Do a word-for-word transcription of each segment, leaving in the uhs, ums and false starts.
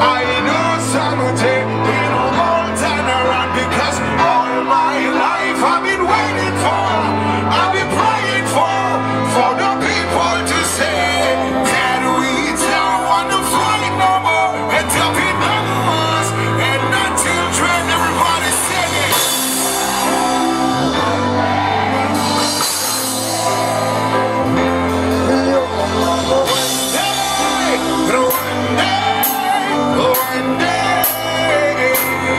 I know someday it'll all turn around, because all my life I've been waiting for, I've been praying for, for the people to say that we don't want to fight no more, and tell people us, and not children, everybody sing it. One day,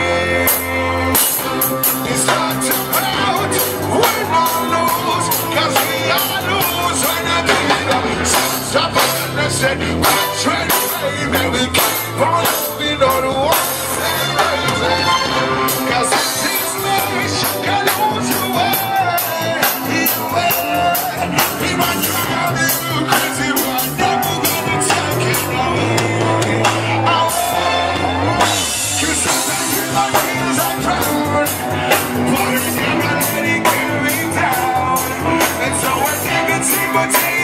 it's hard to out, win or lose, cause we all lose when I get up. Stop and I said, watch and baby, we keep on moving on the one side, cause this nation can lose you away, away. We might drive you crazy, but never gonna take it away. But it's never letting you down, and so I take a take